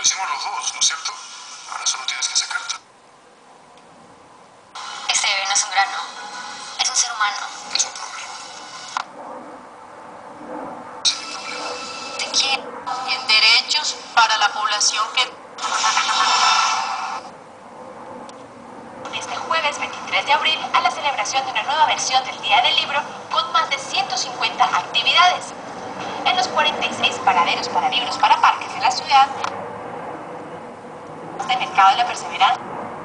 conocimos los dos, ¿no es cierto? Ahora solo tienes que sacarte. Este bebé no es un grano, es un ser humano. Es un problema. Sí, mi problema. ¿De quién? En derechos para la población que... Este jueves 23 de abril a la celebración de una nueva versión del Día del Libro con más de 150 actividades. En los 46 paraderos para libros para parques de la ciudad, del Mercado de la Perseverancia.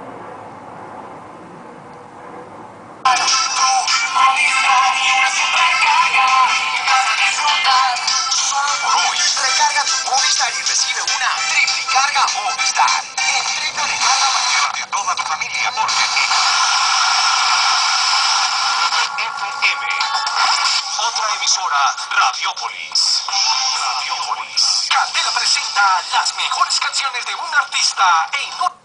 Solo por hoy, recarga tu Movistar y recibe una triplicarga Movistar. Entrega de carga mañana de a toda tu familia porque FM. Otra emisora, Radiopolis. Radiopolis. Candela presenta las mejores canciones de un artista en un